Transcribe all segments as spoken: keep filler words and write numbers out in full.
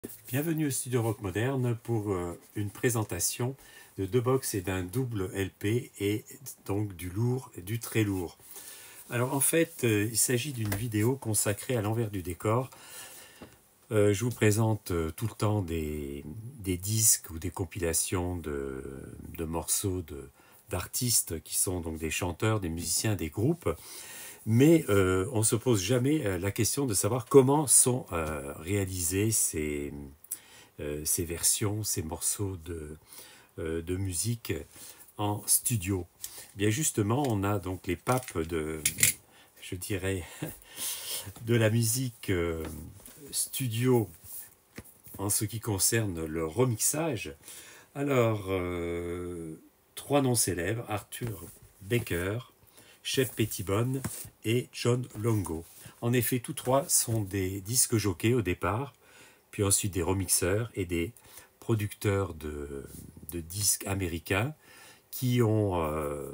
Bienvenue au Studio Rock Moderne pour euh, une présentation de deux box et d'un double L P et donc du lourd et du très lourd. Alors en fait, euh, il s'agit d'une vidéo consacrée à l'envers du décor. Euh, je vous présente euh, tout le temps des, des disques ou des compilations de, de morceaux de, d'artistes qui sont donc des chanteurs, des musiciens, des groupes. Mais euh, on ne se pose jamais euh, la question de savoir comment sont euh, réalisés ces, euh, ces versions, ces morceaux de, euh, de musique en studio. Bien justement, on a donc les papes de, je dirais, de la musique euh, studio en ce qui concerne le remixage. Alors, euh, trois noms célèbres, Arthur Baker, Shep Pettibone et John Longo. En effet, tous trois sont des disques jockeys au départ, puis ensuite des remixeurs et des producteurs de, de disques américains qui ont euh,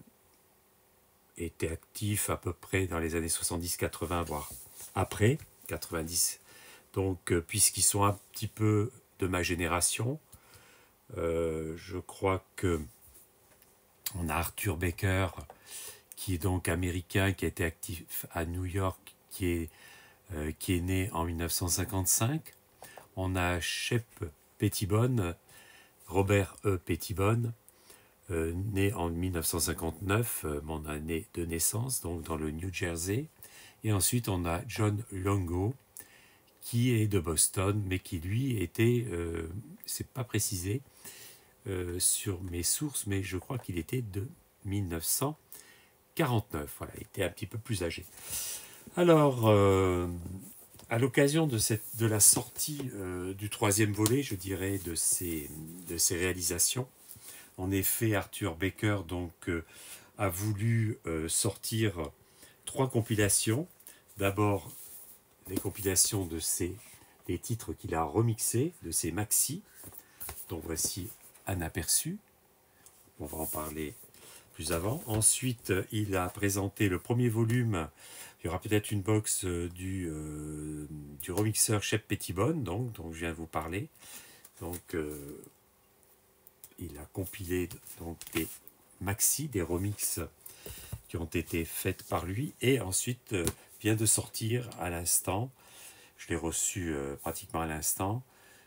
été actifs à peu près dans les années soixante-dix quatre-vingts, voire après, quatre-vingt-dix. Donc, euh, puisqu'ils sont un petit peu de ma génération, euh, je crois que on a Arthur Baker, qui est donc américain, qui a été actif à New York, qui est, euh, qui est né en mille neuf cent cinquante-cinq. On a Shep Pettibone, Robert E. Pettibone, euh, né en mille neuf cent cinquante-neuf, euh, mon année de naissance, donc dans le New Jersey. Et ensuite, on a John Longo, qui est de Boston, mais qui lui était, euh, c'est pas précisé euh, sur mes sources, mais je crois qu'il était de mille neuf cent quarante-neuf. Voilà, il était un petit peu plus âgé. Alors, euh, à l'occasion de, cette, de la sortie euh, du troisième volet, je dirais, de ces, de ces réalisations, en effet, Arthur Baker donc, euh, a voulu euh, sortir trois compilations. D'abord, les compilations de ses, des titres qu'il a remixés, de ses maxi, dont voici un aperçu. On va en parler plus avant. Ensuite, il a présenté le premier volume. Il y aura peut-être une box du, euh, du remixeur Shep Pettibone, donc, dont je viens de vous parler. Donc, euh, il a compilé donc, des maxi, des remixes qui ont été faites par lui. Et ensuite, euh, vient de sortir à l'instant, je l'ai reçu euh, pratiquement à l'instant,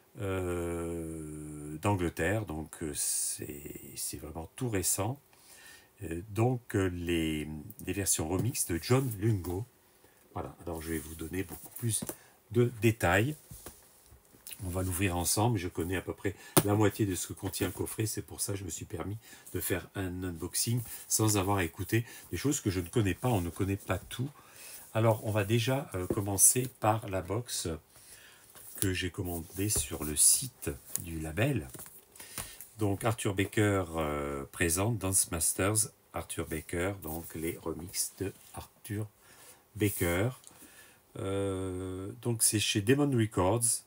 euh, d'Angleterre. Donc, euh, c'est vraiment tout récent. Euh, donc, euh, les, les versions remix de John Lungo. Voilà, alors je vais vous donner beaucoup plus de détails. On va l'ouvrir ensemble. Je connais à peu près la moitié de ce que contient le coffret. C'est pour ça que je me suis permis de faire un unboxing sans avoir écouté des choses que je ne connais pas. On ne connaît pas tout. Alors, on va déjà euh, commencer par la box que j'ai commandée sur le site du label. Donc, Arthur Baker euh, présente Dance Masters Arthur Baker, donc les remixes de Arthur Baker. Euh, donc, c'est chez Demon Records.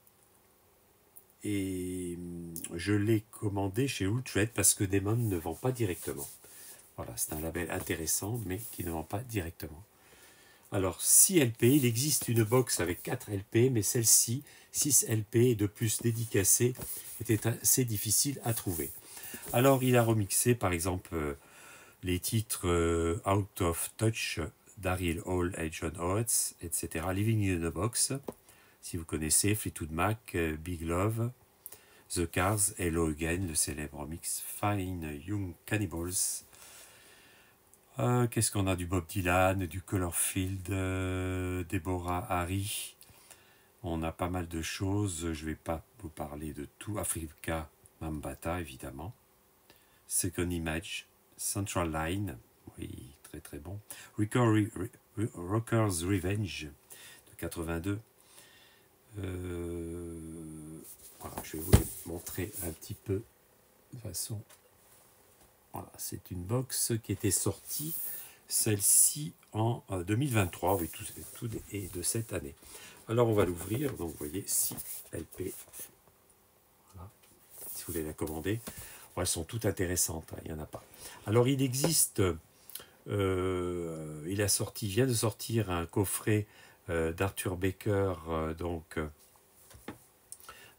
Et je l'ai commandé chez Ultrade parce que Demon ne vend pas directement. Voilà, c'est un label intéressant, mais qui ne vend pas directement. Alors, six L P, il existe une box avec quatre L P, mais celle-ci, six L P et de plus dédicacée, était assez difficile à trouver. Alors, il a remixé, par exemple, euh, les titres euh, Out of Touch, Daryl Hall et John Oates, et cetera. Living in a Box, si vous connaissez, Fleetwood Mac, euh, Big Love, The Cars, Hello Again, le célèbre remix, Fine Young Cannibals. Euh, Qu'est-ce qu'on a? Du Bob Dylan, du Colorfield, euh, Deborah Harry. On a pas mal de choses. Je ne vais pas vous parler de tout. Africa Mambata, évidemment. Second Image, Central Line. Oui, très très bon. Recovery, Re, Rockers Revenge de quatre-vingt-deux. Euh, voilà, je vais vous les montrer un petit peu de façon. Voilà, c'est une box qui était sortie, celle-ci en euh, deux mille vingt-trois, oui, tout, tout est de cette année. Alors on va l'ouvrir, donc vous voyez, six L P, voilà, si vous voulez la commander. Bon, elles sont toutes intéressantes, hein, il n'y en a pas. Alors il existe, euh, il a sorti, vient de sortir un coffret euh, d'Arthur Baker, euh, donc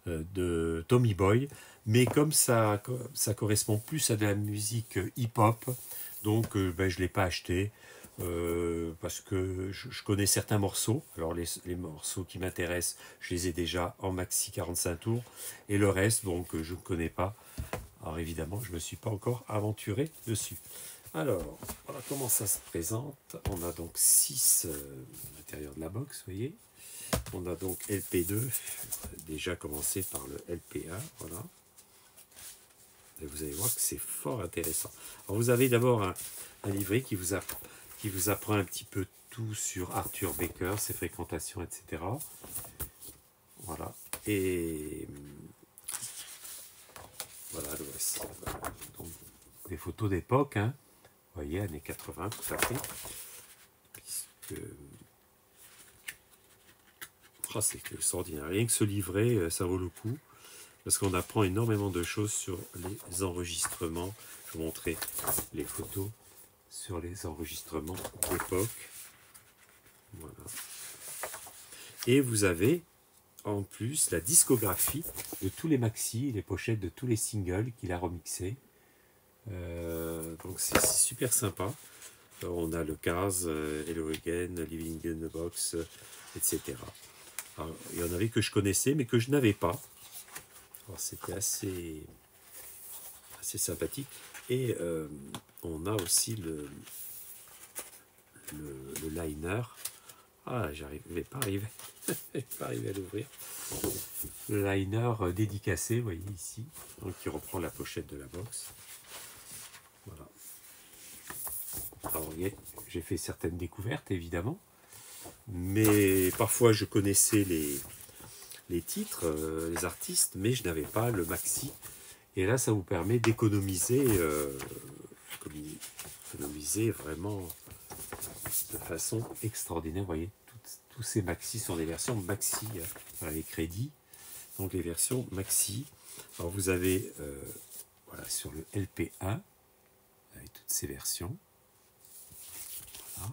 euh, de Tommy Boy, mais comme ça, ça correspond plus à de la musique hip-hop, donc euh, ben, je ne l'ai pas acheté. Euh, parce que je, je connais certains morceaux. Alors les, les morceaux qui m'intéressent, je les ai déjà en maxi quarante-cinq tours. Et le reste, donc je ne connais pas. Alors évidemment, je ne me suis pas encore aventuré dessus. Alors, voilà comment ça se présente. On a donc six euh, à l'intérieur de la box, vous voyez. On a donc L P deux, déjà commencé par le L P un, voilà. Et vous allez voir que c'est fort intéressant. Alors vous avez d'abord un, un livret qui vous, a, qui vous apprend un petit peu tout sur Arthur Baker, ses fréquentations, et cetera. Voilà. Et voilà, le voici. Donc, des photos d'époque, hein. Vous voyez, années quatre-vingts, tout à fait. Puisque... Oh, c'est extraordinaire. Rien que ce livret, ça vaut le coup. Parce qu'on apprend énormément de choses sur les enregistrements. Je vais vous montrer les photos sur les enregistrements d'époque. Voilà. Et vous avez en plus la discographie de tous les maxi, les pochettes de tous les singles qu'il a remixés. Euh, donc c'est super sympa. Alors, on a le Cars, euh, Hello Again, Living in the Box, euh, et cetera. Alors, il y en avait que je connaissais mais que je n'avais pas. Alors c'était assez, assez sympathique. Et euh, on a aussi le, le, le liner. Ah, j'arrivais pas à arriver. pas arrivé à l'ouvrir. Le liner dédicacé, vous voyez ici, donc qui reprend la pochette de la box. Voilà. Alors, j'ai fait certaines découvertes, évidemment. Mais parfois, je connaissais les, les titres, euh, les artistes, mais je n'avais pas le maxi. Et là, ça vous permet d'économiser, euh, économiser vraiment de façon extraordinaire. Vous voyez, toutes, tous ces maxi sont des versions maxi, euh, les crédits, donc les versions maxi. Alors vous avez, euh, voilà, sur le L P un, avec toutes ces versions. Voilà.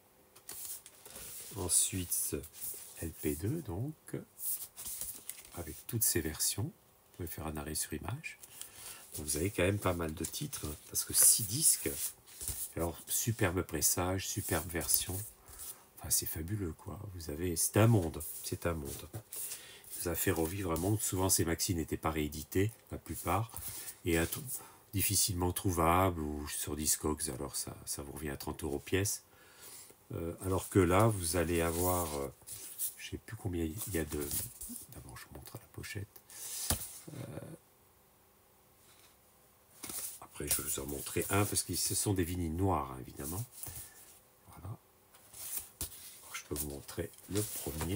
Ensuite, L P deux, donc, avec toutes ces versions. Vous pouvez faire un arrêt sur image. Donc, vous avez quand même pas mal de titres, hein, parce que six disques. Alors, superbe pressage, superbe version. Enfin, c'est fabuleux, quoi. Vous avez, c'est un monde, c'est un monde. Ça a fait revivre un monde. Souvent, ces maxi n'étaient pas réédités, la plupart, et à tout, difficilement trouvables, ou sur Discogs, alors ça, ça vous revient à trente euros pièce. Euh, alors que là, vous allez avoir, euh, je ne sais plus combien il y a de... D'abord, je vous montre la pochette. Euh, après, je vais vous en montrer un, parce que ce sont des vinyles noirs, hein, évidemment. Voilà. Alors, je peux vous montrer le premier.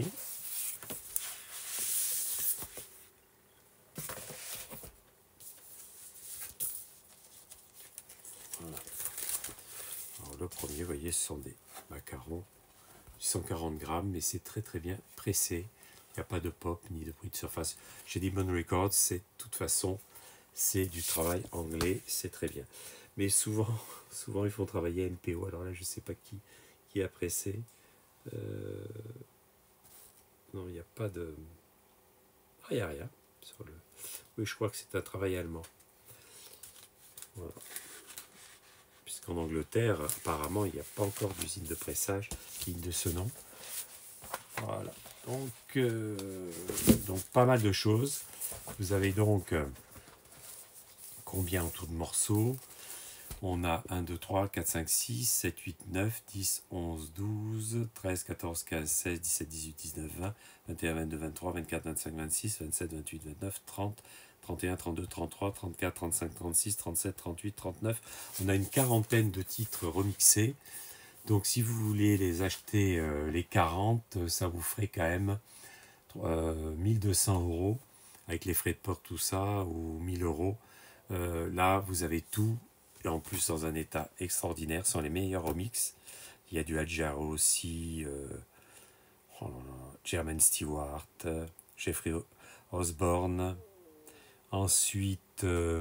Voilà. Alors, le premier, vous voyez, ce sont des macarons, cent quarante grammes, mais c'est très très bien pressé. Il n'y a pas de pop ni de bruit de surface. Chez Demon Records, c'est de toute façon, c'est du travail anglais, c'est très bien. Mais souvent, souvent ils font travailler M P O. Alors là, je ne sais pas qui, qui a pressé. Euh... Non, il n'y a pas de... Ah, il n'y a rien. Sur le... Oui, je crois que c'est un travail allemand. Voilà. Puisqu'en Angleterre, apparemment, il n'y a pas encore d'usine de pressage digne de ce nom. Voilà. Donc, euh, donc, pas mal de choses. Vous avez donc euh, combien en tout de morceaux? On a un, deux, trois, quatre, cinq, six, sept, huit, neuf, dix, onze, douze, treize, quatorze, quinze, seize, dix-sept, dix-huit, dix-neuf, vingt, vingt et un, vingt-deux, vingt-trois, vingt-quatre, vingt-cinq, vingt-six, vingt-sept, vingt-huit, vingt-neuf, trente, trente et un, trente-deux, trente-trois, trente-quatre, trente-cinq, trente-six, trente-sept, trente-huit, trente-neuf. On a une quarantaine de titres remixés. Donc si vous voulez les acheter, euh, les quarante, ça vous ferait quand même euh, mille deux cents euros avec les frais de port, tout ça, ou mille euros. Euh, là, vous avez tout, et en plus dans un état extraordinaire. Ce sont les meilleurs remix. Il y a du Adjaro aussi, euh, oh là là, Jermaine Stewart, euh, Jeffrey Osborne. Ensuite, euh,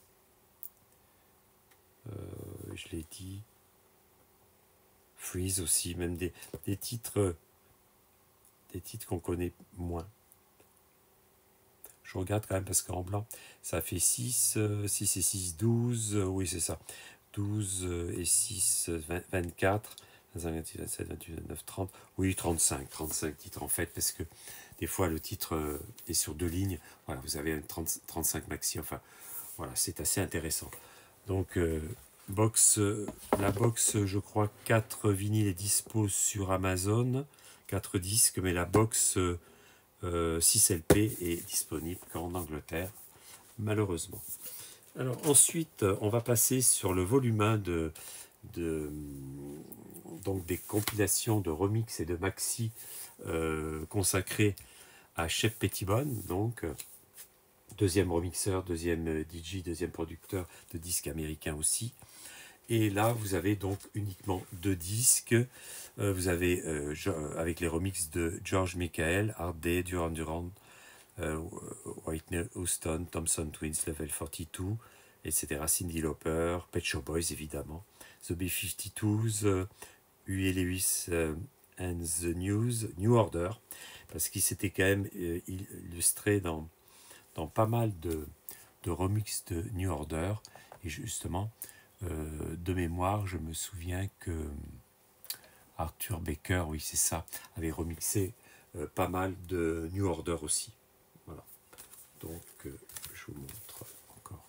euh, je l'ai dit, Freeze aussi, même des, des titres, des titres qu'on connaît moins. je regarde quand même parce qu'en blanc, ça fait six, six et six, douze, oui c'est ça, douze et six, vingt-quatre, vingt-six, vingt-sept, vingt-huit, vingt-neuf, trente, oui trente-cinq, trente-cinq titres en fait, parce que des fois le titre est sur deux lignes, voilà, vous avez trente, trente-cinq maxi, enfin voilà, c'est assez intéressant. Donc euh, box, euh, la box, je crois, quatre vinyles est dispo sur Amazon, quatre disques, mais la box euh, euh, six L P est disponible qu'en Angleterre, malheureusement. Alors ensuite, on va passer sur le volume un de, de donc des compilations de remix et de maxi euh, consacrés à Shep Pettibone, donc deuxième remixeur, deuxième D J, deuxième producteur de disques américains aussi. Et là, vous avez donc uniquement deux disques. Euh, vous avez euh, avec les remixes de George Michael, Hard Day, Duran Duran, euh, Whitney Houston, Thompson Twins, Level quarante-deux, et cetera. Cyndi Lauper, Pet Shop Boys évidemment, The B cinquante-deux, euh, Huey Lewis euh, and the News, New Order, parce qu'il s'était quand même euh, illustré dans, dans pas mal de, de remixes de New Order. Et justement, euh, de mémoire, je me souviens que Arthur Baker, oui c'est ça, avait remixé euh, pas mal de New Order aussi. Voilà. Donc, euh, je vous montre encore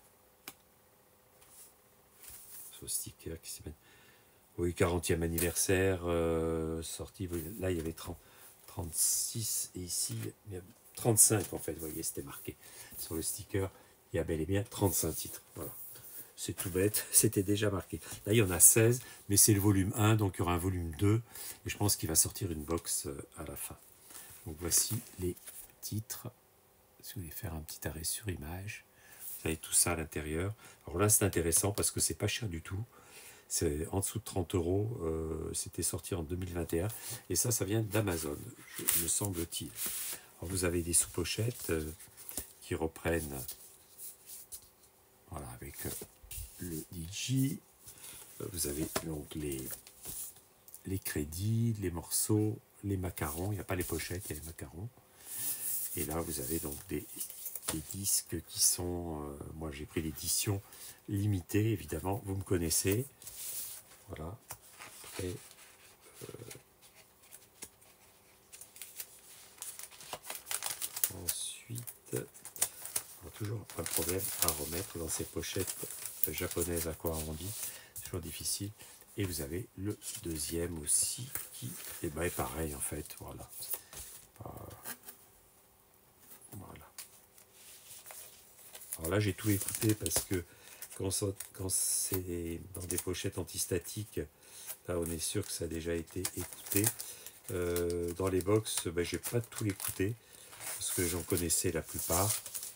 ce sticker qui s'appelle. Oui, quarantième anniversaire, euh, sorti. Là, il y avait trente, trente-six et ici, il y a trente-cinq en fait. Vous voyez, c'était marqué sur le sticker. Il y a bel et bien trente-cinq titres. Voilà. C'est tout bête, c'était déjà marqué. Là, il y en a seize, mais c'est le volume un, donc il y aura un volume deux. Et je pense qu'il va sortir une box à la fin. Donc voici les titres. Si vous voulez faire un petit arrêt sur image, vous avez tout ça à l'intérieur. Alors là, c'est intéressant parce que c'est pas cher du tout. C'est en dessous de trente euros. Euh, C'était sorti en deux mille vingt et un. Et ça, ça vient d'Amazon, me semble-t-il. Alors vous avez des sous-pochettes euh, qui reprennent, voilà, avec euh, le D J. Vous avez donc les, les crédits, les morceaux, les macarons. Il n'y a pas les pochettes, il y a les macarons. Et là, vous avez donc des, des disques qui sont... Euh, moi, j'ai pris l'édition limitée, évidemment. Vous me connaissez. Voilà. Et, euh, ensuite, on a toujours un problème à remettre dans ces pochettes japonaises à quoi on dit. C'est toujours difficile. Et vous avez le deuxième aussi qui eh ben, est pareil en fait. Voilà. Voilà. Alors là, j'ai tout écouté parce que quand, ça, quand c'est dans des pochettes antistatiques, là, on est sûr que ça a déjà été écouté. Euh, dans les box, ben, j'ai pas tout écouté parce que j'en connaissais la plupart.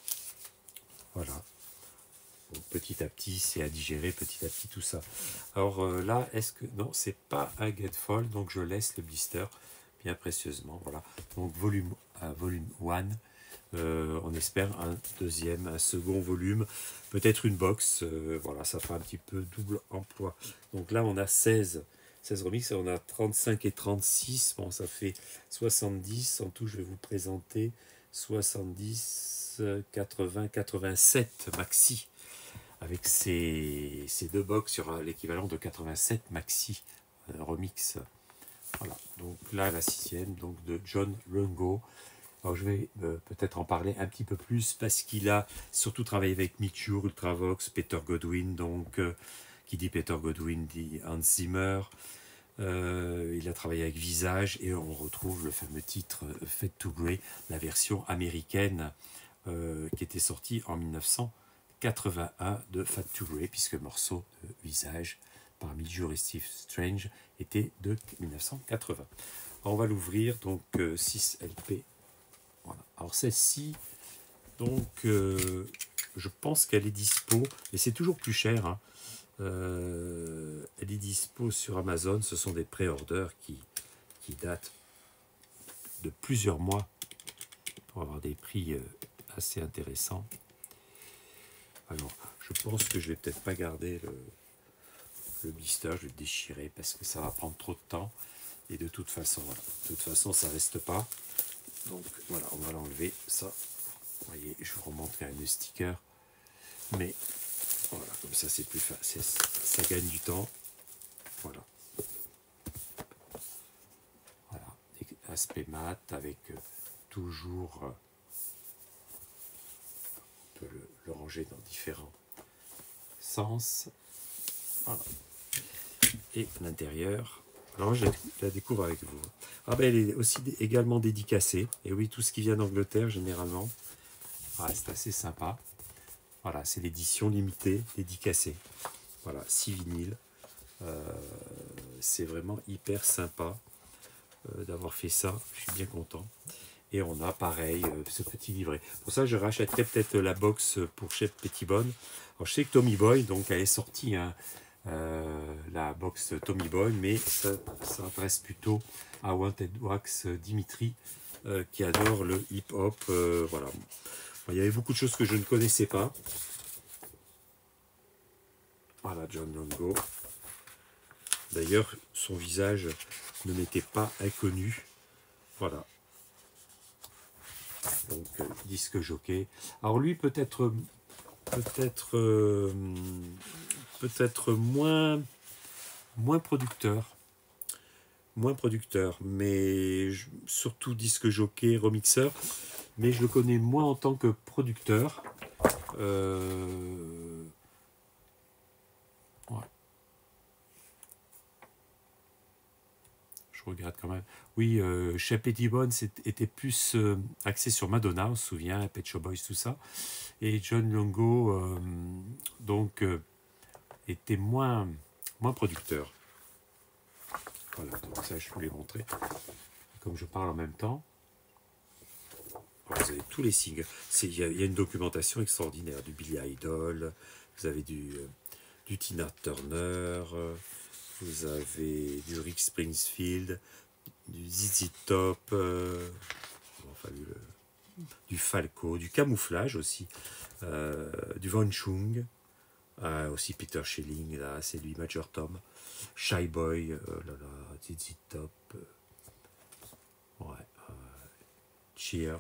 Voilà. Donc, petit à petit, c'est à digérer petit à petit tout ça. Alors euh, là, est-ce que... Non, c'est pas un Getfall, donc je laisse le blister bien précieusement. Voilà. Donc volume un, volume un. Euh, on espère un deuxième, un second volume, peut-être une box. Euh, voilà, ça fera un petit peu double emploi. Donc là, on a seize, seize remixes, on a trente-cinq et trente-six. Bon, ça fait soixante-dix. En tout, je vais vous présenter soixante-dix, quatre-vingts, quatre-vingt-sept maxi. Avec ces, ces deux box sur l'équivalent de quatre-vingt-sept maxi euh, remix. Voilà, donc là la sixième, donc de John Rungo. Alors je vais euh, peut-être en parler un petit peu plus parce qu'il a surtout travaillé avec Mick Jur, Ultravox, Peter Godwin, donc euh, qui dit Peter Godwin dit Hans Zimmer. Euh, il a travaillé avec Visage et on retrouve le fameux titre euh, Fade to Grey, la version américaine euh, qui était sortie en mille neuf cent quatre-vingt-un de Fade to Grey, puisque le morceau de Visage par Mick Jur et Steve Strange était de mille neuf cent quatre-vingts. Alors on va l'ouvrir, donc euh, six L P. Voilà. Alors celle-ci, donc euh, je pense qu'elle est dispo, mais c'est toujours plus cher. Hein. Euh, elle est dispo sur Amazon. Ce sont des pré-orders qui, qui datent de plusieurs mois pour avoir des prix euh, assez intéressants. Alors, je pense que je vais peut-être pas garder le, le blister, je vais le déchirer parce que ça va prendre trop de temps. Et de toute façon, voilà. De toute façon, ça reste pas. Donc voilà, on va l'enlever, ça. Vous voyez, je vous remonte quand même le sticker. Mais voilà, comme ça c'est plus facile, ça gagne du temps. Voilà. Voilà, aspect mat avec euh, toujours, euh, on peut le, le ranger dans différents sens. Voilà. Et l'intérieur, alors je la, la découvre avec vous. Ah ben elle est aussi également dédicacée. Et oui, tout ce qui vient d'Angleterre généralement, ah, c'est assez sympa. Voilà, c'est l'édition limitée dédicacée. Voilà, six vinyles. Euh, c'est vraiment hyper sympa euh, d'avoir fait ça. Je suis bien content. Et on a pareil euh, ce petit livret. Pour ça, je rachèterai peut-être la box pour chez Pettibone. Alors, je sais que Tommy Boy, donc, elle est sortie, hein, euh, la box Tommy Boy, mais ça s'adresse plutôt à Wanted Wax Dimitri, euh, qui adore le hip-hop. Euh, voilà. Il y avait beaucoup de choses que je ne connaissais pas. Voilà, John Longo. D'ailleurs, son visage ne m'était pas inconnu. Voilà. Donc, euh, disque jockey. Alors lui, peut-être peut-être euh, peut-être moins moins producteur. Moins producteur, mais je, surtout disque jockey, remixeur. Mais je le connais moins en tant que producteur. Euh, ouais. Je regarde quand même. Oui, euh, chez Pettibone, était plus euh, axé sur Madonna, on se souvient, Pet Shop Boys, tout ça. Et John Longo, euh, donc, euh, était moins, moins producteur. Voilà, donc ça, je vous l'ai montré. Comme je parle en même temps, alors, vous avez tous les singles. Il y, y a une documentation extraordinaire du Billy Idol, vous avez du, euh, du Tina Turner, euh, vous avez du Rick Springfield, du Z Z Top, euh, enfin, du, du Falco, du Camouflage aussi, euh, du Von Chung, euh, aussi Peter Schilling, là, c'est lui, Major Tom, Shy Boy, euh, là, là, Z Z Top, euh, ouais, euh, Cheer,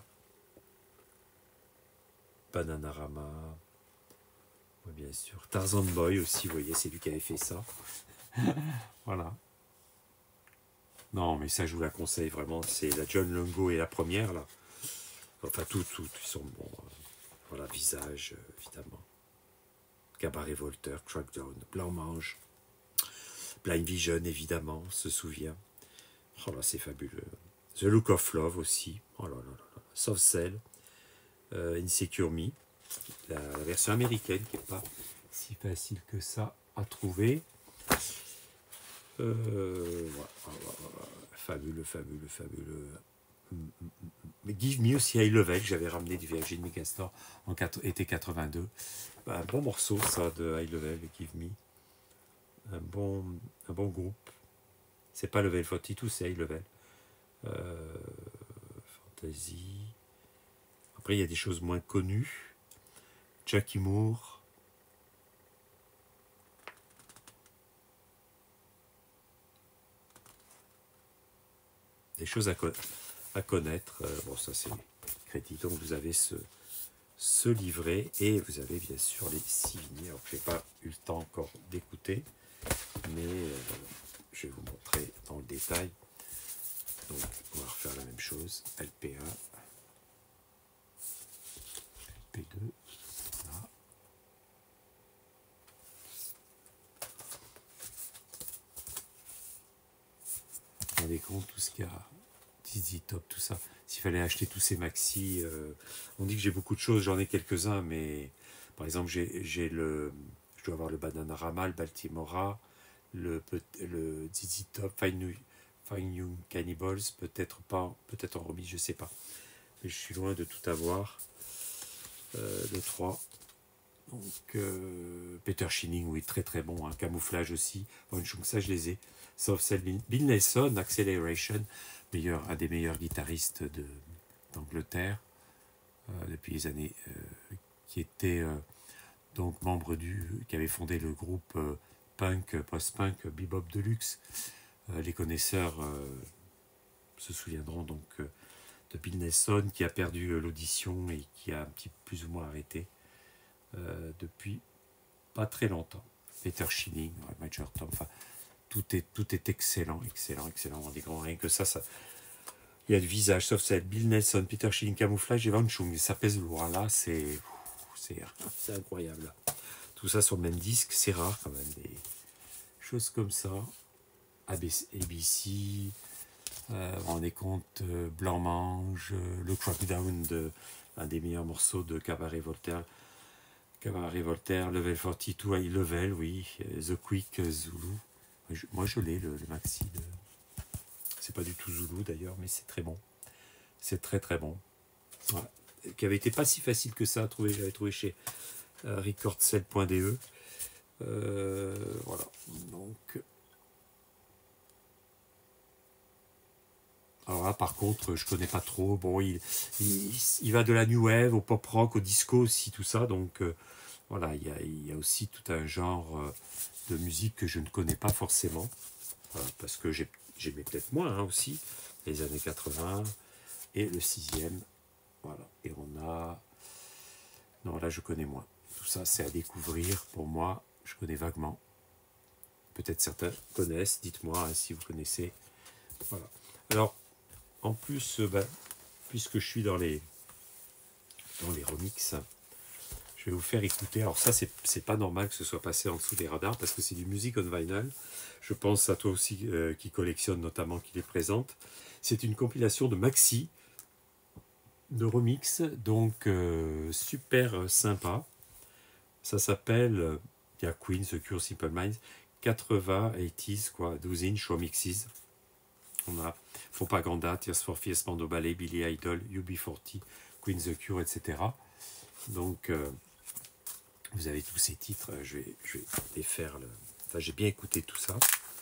Bananarama, ouais, bien sûr, Tarzan Boy aussi, vous voyez, c'est lui qui avait fait ça. Voilà. Non, mais ça, je vous la conseille vraiment. C'est la John Longo et la première, là. Enfin, tout, tout, ils sont bons. Euh, voilà, Visage, euh, évidemment. Cabaret Voltaire, Crackdown, Blanc-Mange. Blind Vision, évidemment, on se souvient. Oh là, c'est fabuleux. The Look of Love aussi. Oh là là là là. Soft Cell. Euh, Insecure Me. La, la version américaine qui n'est pas si facile que ça à trouver. Euh, voilà, voilà, fabuleux, fabuleux, fabuleux. Mais Give Me aussi High Level, que j'avais ramené du Virgin Megastore en été quatre-vingt-deux. Un bon morceau, ça, de High Level, Give Me. Un bon, un bon groupe. C'est pas Level quarante-deux, c'est High Level. Euh, Fantasy. Après, il y a des choses moins connues. Jackie Moore. Des choses à, co à connaître. Euh, bon, ça c'est crédit. Donc vous avez ce, ce livret et vous avez bien sûr les six vinyles. Alors je n'ai pas eu le temps encore d'écouter, mais euh, je vais vous montrer dans le détail. Donc on va refaire la même chose. L P un, L P deux. Là. Vous vous rendez compte tout ce qu'il y a. Z Z Top, tout ça. S'il fallait acheter tous ces maxi, euh, on dit que j'ai beaucoup de choses, j'en ai quelques-uns, mais par exemple, j'ai le, je dois avoir le Bananarama, le Baltimora, le, le Z Z Top, Fine, Fine Young Cannibals, peut-être pas, peut-être en remise, je sais pas. Mais je suis loin de tout avoir. Euh, le trois. Donc, euh, Peter Schilling, oui, très très bon. Hein. Camouflage aussi. Bon, ça, je les ai. Sauf celle Bill Nelson, Acceleration. Meilleur, un des meilleurs guitaristes d'Angleterre euh, depuis les années, euh, qui était euh, donc membre du, qui avait fondé le groupe euh, punk, post-punk, Bebop Deluxe. Euh, les connaisseurs euh, se souviendront donc euh, de Bill Nelson qui a perdu l'audition et qui a un petit plus ou moins arrêté euh, depuis pas très longtemps. Peter Schilling, ouais, Major Tom, enfin, tout est, tout est excellent, excellent, excellent. Des grands, rien que ça, ça, il y a le visage, sauf celle Bill Nelson, Peter Schilling, Camouflage et Van Chung. Ça pèse lourd. Là, c'est incroyable. Tout ça sur le même disque, c'est rare quand même. Des choses comme ça. A B C, euh, vous vous rendez compte, euh, Blanc-Mange, euh, le Crackdown, de, un des meilleurs morceaux de Cabaret Voltaire. Cabaret Voltaire, Level quarante-deux, High Level, oui. The Quick Zulu. Je, moi, je l'ai, le, le maxi. De... C'est pas du tout Zulu d'ailleurs, mais c'est très bon. C'est très très bon. Ouais. Qui avait été pas si facile que ça à trouver. J'avais trouvé chez euh, recordcell point d e. Euh, voilà. Donc. Alors là, par contre, je connais pas trop. Bon, il, il, il va de la new wave au pop rock, au disco aussi, tout ça. Donc euh, voilà, il y, a, il y a aussi tout un genre euh, de musique que je ne connais pas forcément. Voilà, parce que j'aimais peut-être moins hein, aussi, les années quatre-vingts et le sixième. Voilà. Et on a... Non, là, je connais moins. Tout ça, c'est à découvrir. Pour moi, je connais vaguement. Peut-être certains connaissent. Dites-moi hein, si vous connaissez. Voilà. Alors, en plus, euh, bah, puisque je suis dans les, dans les remixes, je vais vous faire écouter. Alors ça, c'est pas normal que ce soit passé en dessous des radars, parce que c'est du music on vinyl. Je pense à toi aussi euh, qui collectionne notamment, qui les présente. C'est une compilation de maxi, de remix, donc euh, super sympa. Ça s'appelle, il y a Queen, The Cure, Simple Minds, quatre-vingts, quatre-vingt, quoi, douze inch remixes. On a Propaganda, Tears for Fears, Spandau Ballet, Billy Idol, U B quarante, Queen, The Cure, et cetera. Donc, euh, vous avez tous ces titres. Je vais, je vais les faire. Le... Enfin, j'ai bien écouté tout ça.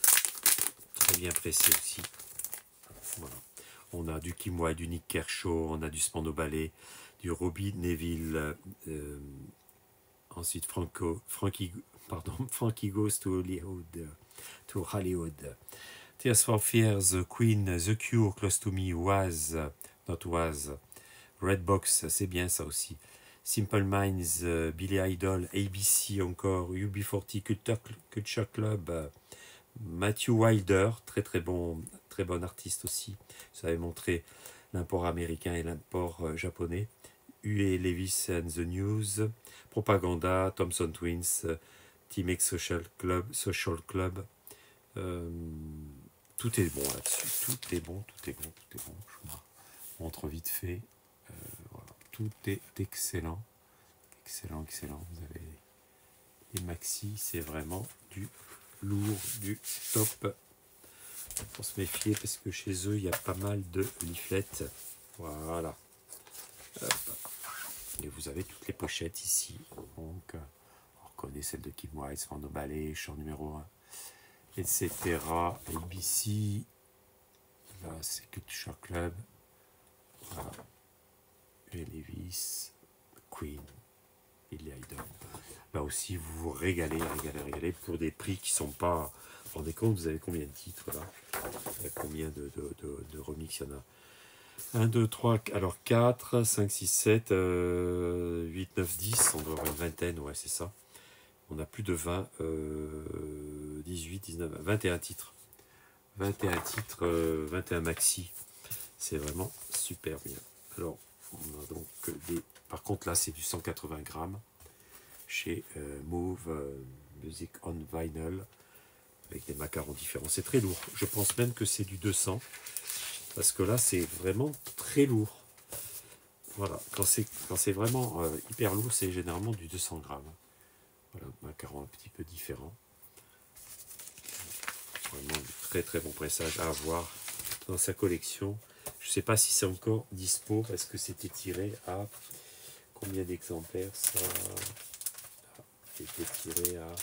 Très bien pressé aussi. Voilà. On a du Kim Wilde, du Nick Kershaw, on a du Spandau Ballet, du Robbie Neville. Euh, ensuite, Franco, Frankie, pardon, Frankie Goes to Hollywood. To Hollywood. Tears for Fears, Queen, The Cure, Close to Me, Was, Not Was, Redbox, c'est bien ça aussi. Simple Minds, uh, Billy Idol, A B C encore, U B quarante, Culture, Culture Club, uh, Matthew Wilder, très très bon, très bon artiste aussi. Ça avait montré l'import américain et l'import uh, japonais. U A Levis and the News, Propaganda, Thompson Twins, uh, Team X Social Club, Social Club. Euh, tout est bon là-dessus, tout est bon, tout est bon, tout est bon. Je vous montre vite fait. Euh, voilà. Tout est excellent, excellent, excellent. Vous avez les maxi, c'est vraiment du lourd, du top. Pour se méfier parce que chez eux il y a pas mal de leaflets. Voilà. Hop. Et vous avez toutes les pochettes ici. Donc, on reconnaît celle de Kim Wilde, Spandau Ballet, chant numéro un. Etc. A B C, là c'est Culture Club, voilà. Et Levis, Queen, Billy Idol. Là aussi vous vous régalez, régalez, régalez pour des prix qui sont pas. Vous vous rendez compte, vous avez combien de titres là? Il y a combien de, de, de, de remix? Il y en a un, deux, trois, alors quatre, cinq, six, sept, euh, huit, neuf, dix, on doit avoir une vingtaine, ouais c'est ça. On a plus de vingt, euh, dix-huit, dix-neuf, vingt et un titres. vingt et un titres, euh, vingt et un maxi. C'est vraiment super bien. Alors, on a donc des... Par contre, là, c'est du cent quatre-vingts grammes chez euh, Move euh, Music on Vinyl avec des macarons différents. C'est très lourd. Je pense même que c'est du deux cents parce que là, c'est vraiment très lourd. Voilà. Quand c'est quand c'est vraiment euh, hyper lourd, c'est généralement du deux cents grammes. Voilà, macaron un petit peu différent. Vraiment très très bon pressage à avoir dans sa collection. Je ne sais pas si c'est encore dispo parce que c'était tiré à combien d'exemplaires ça a été tiré à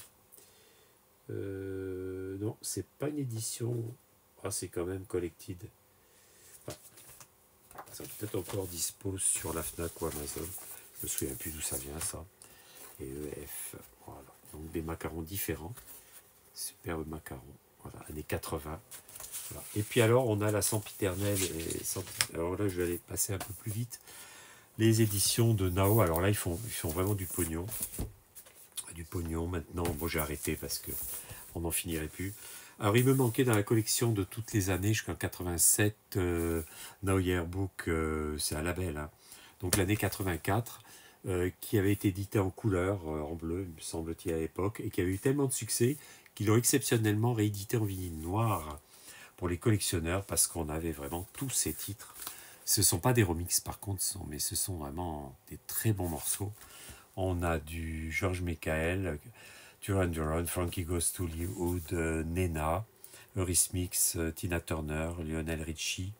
euh, non, c'est pas une édition. Ah, c'est quand même collected. Ah, ça peut-être encore dispo sur la Fnac ou Amazon. Je me souviens plus d'où ça vient ça. Et E F, voilà. Donc des macarons différents. Superbe macarons. Voilà, années quatre-vingts. Voilà. Et puis alors, on a la sempiternelle. Et Semp- alors là, je vais aller passer un peu plus vite. Les éditions de Nao. Alors là, ils font, ils font vraiment du pognon. Du pognon maintenant. Bon, j'ai arrêté parce que on n'en finirait plus. Alors, il me manquait dans la collection de toutes les années jusqu'en quatre-vingt-sept, euh, Now Yearbook, euh, c'est un label, hein. Donc l'année quatre-vingt-quatre, euh, qui avait été édité en couleur, euh, en bleu, il me semble-t-il à l'époque, et qui avait eu tellement de succès qu'ils l'ont exceptionnellement réédité en vinyle noir pour les collectionneurs, parce qu'on avait vraiment tous ces titres. Ce ne sont pas des remixes par contre, ce sont- mais ce sont vraiment des très bons morceaux. On a du George Michael, Duran Duran, Frankie Goes to Hollywood, euh, Nena, Eurythmics, euh, Tina Turner, Lionel Richie.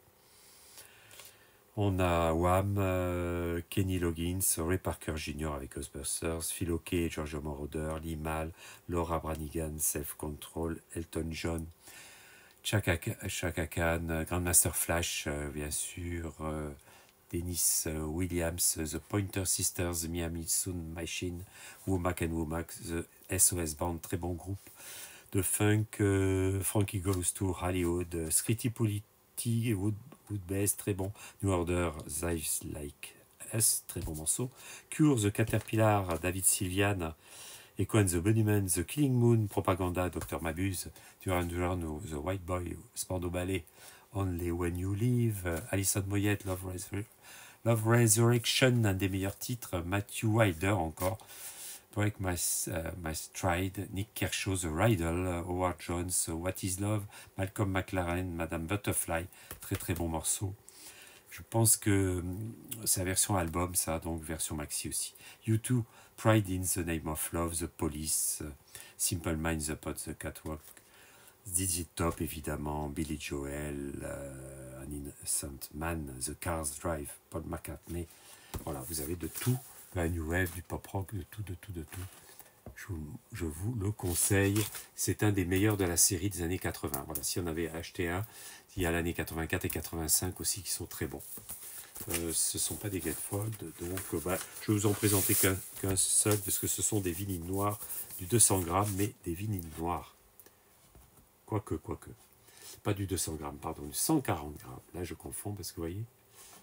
On a Wham, euh, Kenny Loggins, Ray Parker junior avec Ghostbusters, Phil Oakey, Giorgio Moroder, Limal, Laura Branigan, Self Control, Elton John, Chaka, Chaka Khan, euh, Grandmaster Flash, euh, bien sûr, euh, Dennis euh, Williams, The Pointer Sisters, The Miami Sound Machine, Womack and Womack, The S O S Band, très bon groupe de funk, euh, Frankie Goes to Hollywood, euh, Scritti Politti, Wood, Wood Bass, très bon, New Order, Zives Like Us, très bon morceau, Cure, The Caterpillar, David Sylvian, Echo and the Bunnymen, The Killing Moon, Propaganda, Docteur Mabuse, Duran Duran, The White Boy, Spandau Ballet, Only When You Leave, euh, Alison Moyet, Love, Resur Love Resurrection, un des meilleurs titres, Matthew Wilder encore, Break My, uh, My Stride, Nick Kershaw, The Riddle, uh, Howard Jones, uh, What Is Love, Malcolm McLaren, Madame Butterfly, très très bon morceau. Je pense que hum, c'est la version album, ça, donc version maxi aussi. U deux, Pride in the Name of Love, The Police, uh, Simple Minds, The Pot, The Catwalk, Z Z Top évidemment, Billy Joel, uh, An Innocent Man, The Cars Drive, Paul McCartney. Voilà, vous avez de tout, la New Wave, du pop rock, de tout, de tout, de tout. Je vous, je vous le conseille. C'est un des meilleurs de la série des années quatre-vingts. Voilà, si on avait acheté un, il y a l'année quatre-vingt-quatre et quatre-vingt-cinq aussi qui sont très bons. Euh, ce ne sont pas des Gatefold, donc euh, bah, je vais vous en présenter qu'un qu'un seul, parce que ce sont des vinyles noirs, du deux cents grammes, mais des vinyles noirs. Quoique, quoique. Pas du deux cents grammes, pardon, du cent quarante grammes. Là, je confonds, parce que vous voyez,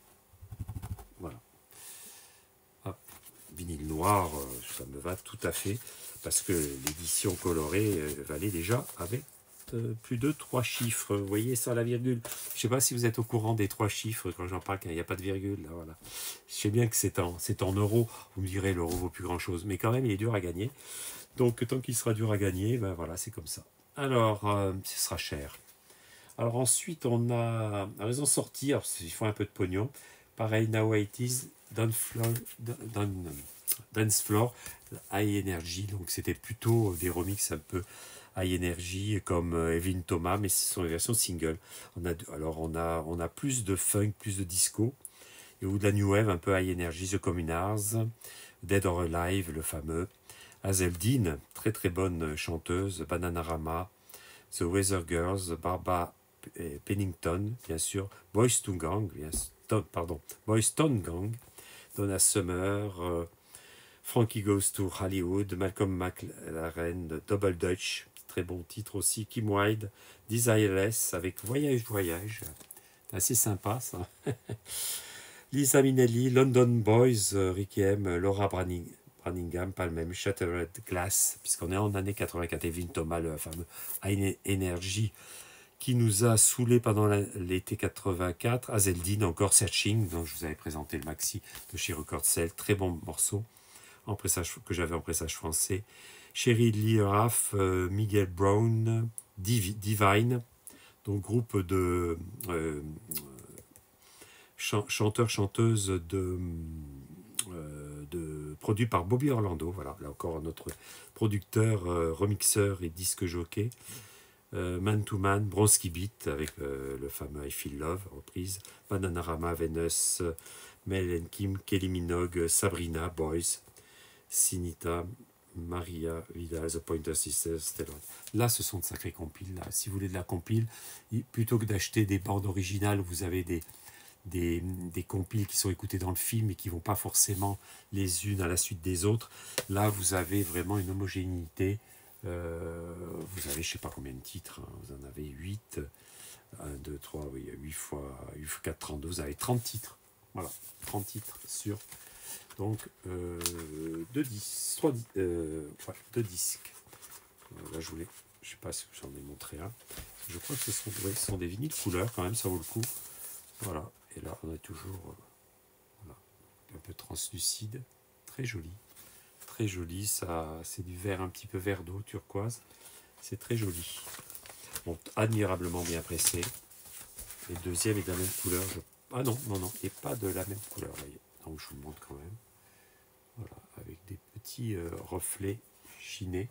voilà. Hop. Vinyle noir, euh, ça me va tout à fait, parce que l'édition colorée euh, valait déjà avec euh, plus de trois chiffres. Vous voyez ça, la virgule. Je ne sais pas si vous êtes au courant des trois chiffres quand j'en parle, qu'il n'y a pas de virgule. Là, voilà. Je sais bien que c'est en, c'est en euros. Vous me direz, l'euro vaut plus grand-chose, mais quand même, il est dur à gagner. Donc, tant qu'il sera dur à gagner, ben voilà, c'est comme ça. Alors, euh, ce sera cher. Alors ensuite, on a à raison de sortir, il faut un peu de pognon. Pareil, Now It Is, Dance Floor, Dance, Dance Floor, High Energy. Donc c'était plutôt des remixes un peu High Energy comme Evin Thomas, mais ce sont les versions single. On a, alors on a, on a plus de funk, plus de disco, et ou de la New Wave, un peu High Energy, The Communards, Dead or Alive, le fameux. Hazel Dean, très très bonne chanteuse, Bananarama, The Weather Girls, Barbara Pennington, bien sûr, Boys to Gang, bien, pardon, Boys Town Gang, Donna Summer, euh, Frankie Goes to Hollywood, Malcolm McLaren, Double Dutch, très bon titre aussi, Kim Wilde, Desireless avec Voyage Voyage, assez sympa ça. Lisa Minnelli, London Boys, euh, Ricky M, Laura Branning, Branningham, pas le même, Shattered Glass, puisqu'on est en année quatre-vingt-quatre, Evin Thomas, le fameux High Energy, qui nous a saoulé pendant l'été quatre-vingt-quatre. Hazeldine, encore Searching, donc je vous avais présenté le maxi de chez Record Cell, très bon morceau en pressage, que j'avais en pressage français. Sherry Lee Raff, euh, Miguel Brown, Div Divine, donc groupe de euh, ch chanteurs, chanteuses de, euh, de produits par Bobby Orlando. Voilà, là encore notre producteur, euh, remixeur et disque jockey. Euh, Man to Man, Bronski Beat avec euh, le fameux I Feel Love, reprise, Bananarama, Venus, Mel and Kim, Kelly Minogue, Sabrina, Boys, Sinita, Maria Vidal, The Pointer Sisters, Stellar. Là, ce sont de sacrés compiles. Là. Si vous voulez de la compile, plutôt que d'acheter des bandes originales, vous avez des, des, des compiles qui sont écoutés dans le film et qui ne vont pas forcément les unes à la suite des autres. Là, vous avez vraiment une homogénéité. Euh, vous avez je sais pas combien de titres, hein, vous en avez huit, un, deux, trois, oui, huit fois, huit fois quatre, trente-deux, vous avez trente titres. Voilà, trente titres sur donc euh, deux disques, trois, euh, ouais, deux disques. Euh, là, je voulais, je sais pas si j'en ai montré un. Je crois que ce sont, ouais, ce sont des vinyles couleurs quand même, ça vaut le coup. Voilà, et là, on a toujours euh, voilà, un peu translucide, très joli. Très joli, ça, c'est du vert, un petit peu vert d'eau, turquoise. C'est très joli. Bon, admirablement bien pressé. Et le deuxième est de la même couleur. Je... Ah non, non, non, et pas de la même couleur. Voyez. Donc je vous le montre quand même. Voilà, avec des petits euh, reflets chinés.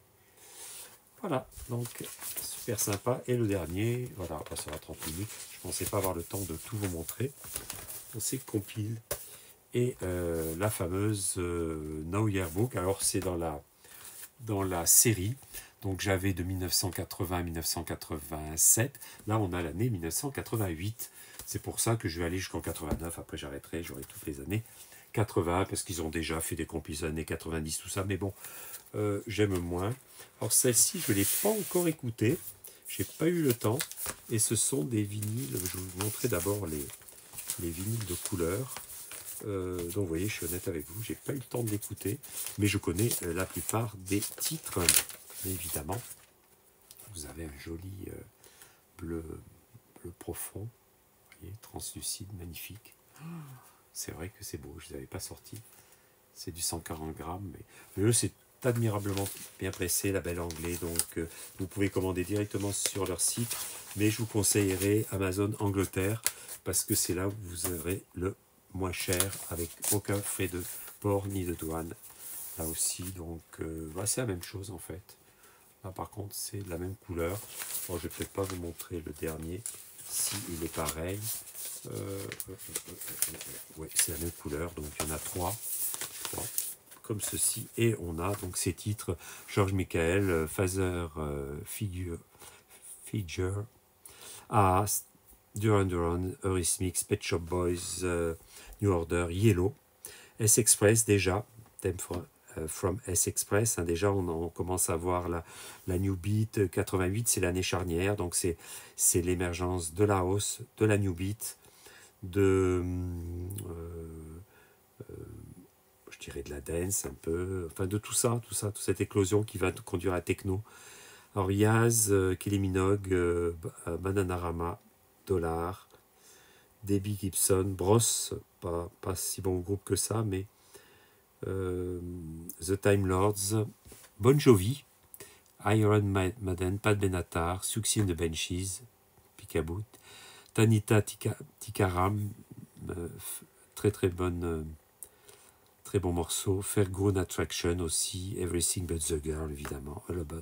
Voilà, donc super sympa. Et le dernier, voilà, ça va trente minutes. Je ne pensais pas avoir le temps de tout vous montrer. On s'est compile. Et euh, la fameuse euh, Now Yearbook. Alors c'est dans la, dans la série. Donc j'avais de mille neuf cent quatre-vingts à mille neuf cent quatre-vingt-sept. Là on a l'année mille neuf cent quatre-vingt-huit. C'est pour ça que je vais aller jusqu'en quatre-vingt-neuf. Après j'arrêterai, j'aurai toutes les années quatre-vingts parce qu'ils ont déjà fait des compiles années quatre-vingt-dix, tout ça. Mais bon, euh, j'aime moins. Alors celle-ci, je ne l'ai pas encore écoutée. Je n'ai pas eu le temps. Et ce sont des vinyles. Je vais vous montrer d'abord les, les vinyles de couleur. Euh, donc vous voyez, je suis honnête avec vous, j'ai pas eu le temps de l'écouter, mais je connais euh, la plupart des titres. Mais évidemment, vous avez un joli euh, bleu, bleu profond, vous voyez, translucide, magnifique. C'est vrai que c'est beau, je ne les avais pas sortis. C'est du cent quarante grammes, mais eux, c'est admirablement bien pressé, label anglais, donc euh, vous pouvez commander directement sur leur site, mais je vous conseillerais Amazon Angleterre, parce que c'est là où vous aurez le moins cher, avec aucun frais de port ni de douane. Là aussi, donc euh, bah, c'est la même chose en fait. Là par contre, c'est de la même couleur. Bon, je vais peut-être pas vous montrer le dernier, si il est pareil. Euh, euh, euh, euh, euh, ouais, c'est la même couleur, donc il y en a trois. trois comme ceci, et on a donc ces titres: George Michael, Father euh, Figure, Figure, Ah, Duran Duran, Eurythmics, Pet Shop Boys, uh, New Order, Yellow, S-Express déjà, Theme from, uh, from S-Express, hein, déjà on, on commence à voir la, la New Beat. Quatre-vingt-huit, c'est l'année charnière, donc c'est l'émergence de la house, de la New Beat, de... Euh, euh, je dirais de la dance un peu, enfin de tout ça, tout ça, toute cette éclosion qui va conduire à techno. Alors Yaz, euh, Kylie Minogue, euh, Bananarama, Dollar, Debbie Gibson, Bros, pas, pas si bon groupe que ça, mais euh, The Time Lords, Bon Jovi, Iron Maiden, Pat Benatar, Suxy and the Benchies, Pickaboot, Tanita Tika, Tikaram, euh, très très bonne... Euh, très bon morceau. Fairground Attraction aussi. Everything But The Girl, évidemment. All About.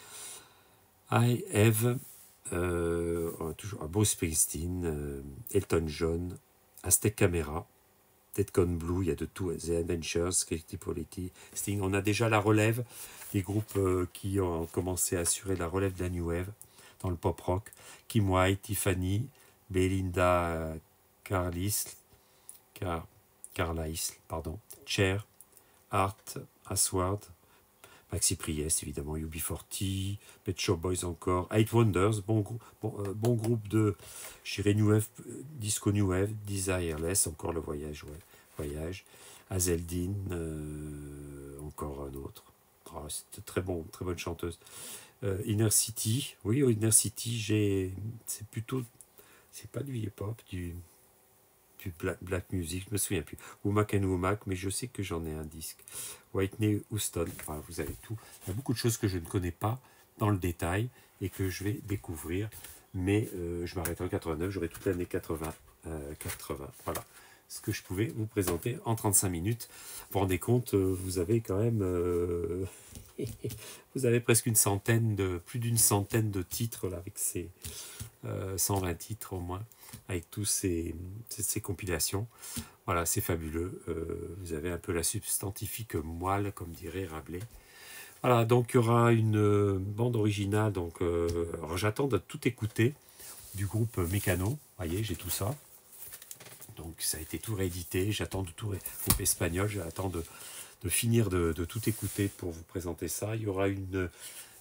I Have. Euh, toujours à Bruce Springsteen. Euh, Elton John. Aztec Camera. Dead Con Blue. Il y a de tout. The Adventures. Politics. Sting. On a déjà la relève. Les groupes euh, qui ont commencé à assurer la relève de la New Wave dans le pop rock. Kim White. Tiffany. Belinda Carlisle. Car Carlisle, pardon, Cher, Art, Aswad, Maxi Priest, évidemment, U B quarante, Pet Shop Boys encore, Eight Wonders, bon, bon, euh, bon groupe de, je dirais, New Wave, Disco New Wave, Desireless, encore le voyage, ouais, voyage, Hazeldine, euh, encore un autre, oh, c'est très bon, très bonne chanteuse. Euh, Inner City, oui, Inner City, j'ai, c'est plutôt, c'est pas du hip-hop, du... du black, black music, je me souviens plus, Womack and Womack, mais je sais que j'en ai un disque. Whitney Houston, enfin, vous avez tout. Il y a beaucoup de choses que je ne connais pas dans le détail et que je vais découvrir, mais euh, je m'arrête en quatre-vingt-neuf, j'aurai toute l'année quatre-vingts, euh, quatre-vingts, voilà ce que je pouvais vous présenter en trente-cinq minutes. Vous vous rendez compte, euh, vous avez quand même euh, vous avez presque une centaine de, plus d'une centaine de titres là, avec ces euh, cent vingt titres au moins, avec tous ces, ces, ces compilations. Voilà, c'est fabuleux. Euh, vous avez un peu la substantifique moelle, comme dirait Rabelais. Voilà, donc il y aura une euh, bande originale. Donc, euh, alors j'attends de tout écouter du groupe Mécano. Vous voyez, j'ai tout ça. Donc ça a été tout réédité. J'attends de tout ré... groupe espagnol. J'attends de, de finir de, de tout écouter pour vous présenter ça. Il y aura une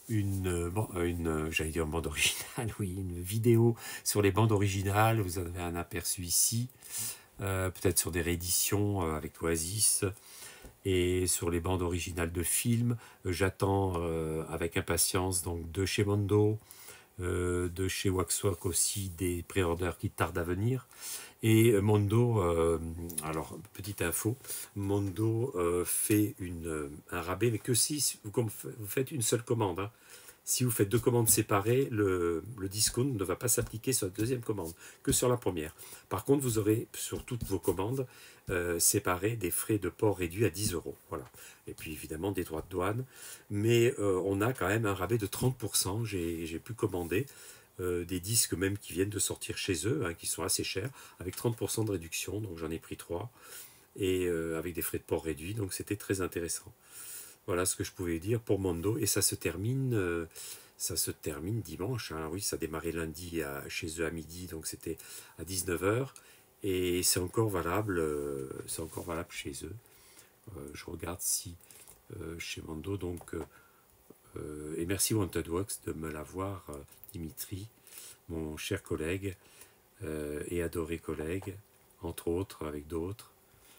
une, bon, une j'allais dire bande originale, oui, une vidéo sur les bandes originales. Vous avez un aperçu ici, euh, peut-être sur des rééditions euh, avec Oasis. Et sur les bandes originales de films, euh, j'attends euh, avec impatience donc de chez Mondo, euh, de chez Waxwork aussi, des pré-orders qui tardent à venir. Et Mondo, euh, alors petite info, Mondo euh, fait une, euh, un rabais, mais que si vous, vous faites une seule commande. Hein. Si vous faites deux commandes séparées, le, le discount ne va pas s'appliquer sur la deuxième commande, que sur la première. Par contre, vous aurez sur toutes vos commandes euh, séparées des frais de port réduits à dix euros. Voilà. Et puis évidemment des droits de douane. Mais euh, on a quand même un rabais de trente pour cent. J'ai pu commander euh, des disques même qui viennent de sortir chez eux, hein, qui sont assez chers, avec trente pour cent de réduction. Donc j'en ai pris trois. Et euh, avec des frais de port réduits. Donc c'était très intéressant. Voilà ce que je pouvais dire pour Mondo. Et ça se termine, euh, ça se termine dimanche. Hein. Oui, ça a démarré lundi à, chez eux à midi, donc c'était à dix-neuf heures. Et c'est encore valable, euh, c'est encore valable chez eux. Euh, je regarde si euh, chez Mondo. Donc, euh, euh, et merci Wanted Wax de me l'avoir, euh, Dimitri, mon cher collègue euh, et adoré collègue, entre autres, avec d'autres.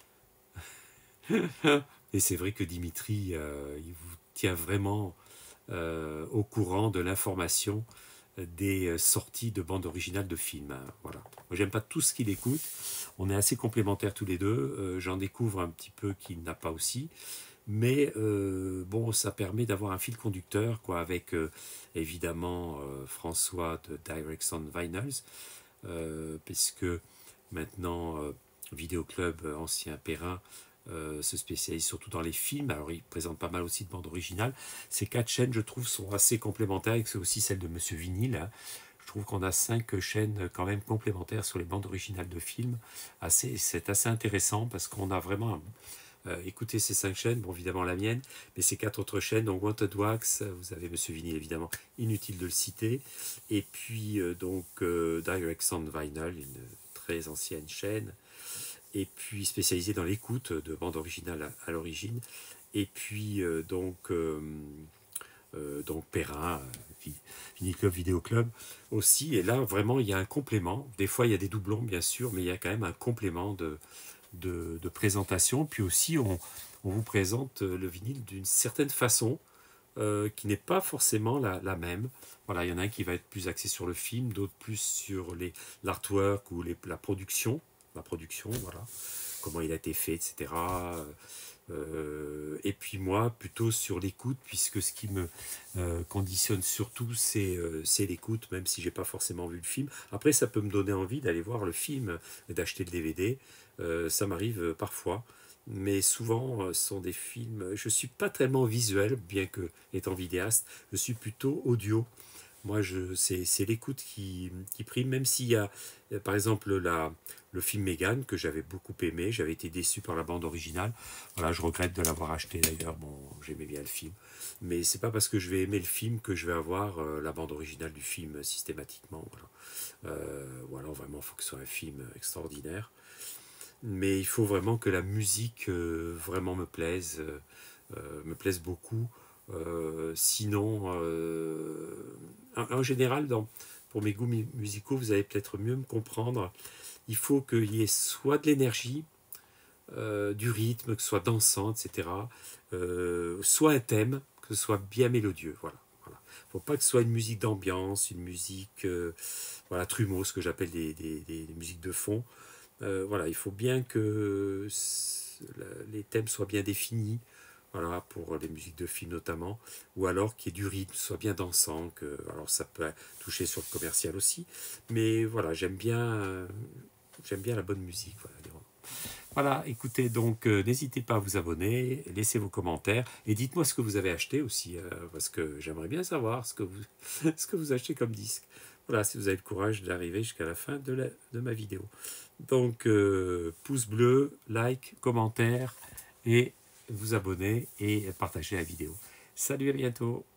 Et c'est vrai que Dimitri, euh, il vous tient vraiment euh, au courant de l'information des sorties de bandes originales de films. Hein, voilà. Moi, j'aime pas tout ce qu'il écoute. On est assez complémentaires tous les deux. Euh, J'en découvre un petit peu qu'il n'a pas aussi. Mais euh, bon, ça permet d'avoir un fil conducteur, quoi, avec euh, évidemment euh, François de Directs on Vinyls, euh, puisque maintenant euh, Vidéo Club, ancien Perrin, Euh, se spécialise surtout dans les films. Alors, il présente pas mal aussi de bandes originales. Ces quatre chaînes, je trouve, sont assez complémentaires, et c'est aussi celle de Monsieur Vinyl. Hein. Je trouve qu'on a cinq chaînes quand même complémentaires sur les bandes originales de films. Assez, c'est assez intéressant parce qu'on a vraiment euh, écouté ces cinq chaînes, bon, évidemment la mienne, mais ces quatre autres chaînes, donc Wanted Wax, vous avez Monsieur Vinyl, évidemment, inutile de le citer, et puis euh, donc euh, Direct Sound Vinyl, une très ancienne chaîne, et puis spécialisé dans l'écoute de bandes originales à, à l'origine, et puis euh, donc, euh, euh, donc Perrin, euh, Vinyl Club, Vidéo Club aussi, et là vraiment il y a un complément, des fois il y a des doublons bien sûr, mais il y a quand même un complément de, de, de présentation, puis aussi on, on vous présente le vinyle d'une certaine façon, euh, qui n'est pas forcément la, la même. Voilà, il y en a un qui va être plus axé sur le film, d'autres plus sur l'artwork ou les, la production, la production, voilà, comment il a été fait, et cetera. Euh, et puis moi, plutôt sur l'écoute, puisque ce qui me euh, conditionne surtout, c'est euh, l'écoute, même si j'ai pas forcément vu le film. Après, ça peut me donner envie d'aller voir le film, d'acheter le D V D. Euh, ça m'arrive euh, parfois. Mais souvent, euh, ce sont des films. Je suis pas tellement visuel, bien que étant vidéaste, je suis plutôt audio. Moi, c'est l'écoute qui, qui prime, même s'il y a, par exemple, la, le film Megan, que j'avais beaucoup aimé. J'avais été déçu par la bande originale. Voilà, je regrette de l'avoir acheté d'ailleurs. Bon, j'aimais bien le film. Mais c'est pas parce que je vais aimer le film que je vais avoir euh, la bande originale du film systématiquement. Voilà, euh, voilà vraiment, il faut que ce soit un film extraordinaire. Mais il faut vraiment que la musique euh, vraiment me plaise, euh, me plaise beaucoup. Euh, sinon, euh, en, en général, dans, pour mes goûts mu musicaux, vous allez peut-être mieux me comprendre. Il faut qu'il y ait soit de l'énergie, euh, du rythme, que ce soit dansant, et cetera. Euh, soit un thème, que ce soit bien mélodieux. Voilà. Voilà. Il ne faut pas que ce soit une musique d'ambiance, une musique, euh, voilà, trumeau, ce que j'appelle des, des, des, des musiques de fond. Euh, voilà, il faut bien que les thèmes soient bien définis, voilà, pour les musiques de film notamment, ou alors qu'il y ait du rythme, soit bien dansant, que, alors ça peut toucher sur le commercial aussi, mais voilà, j'aime bien, euh, j'aime bien la bonne musique. Voilà, voilà, écoutez, donc euh, n'hésitez pas à vous abonner, laissez vos commentaires, et dites-moi ce que vous avez acheté aussi, euh, parce que j'aimerais bien savoir ce que, vous, ce que vous achetez comme disque. Voilà, si vous avez le courage d'arriver jusqu'à la fin de, la, de ma vidéo. Donc, euh, pouce bleu, like, commentaire, et vous abonner et partager la vidéo. Salut, à bientôt.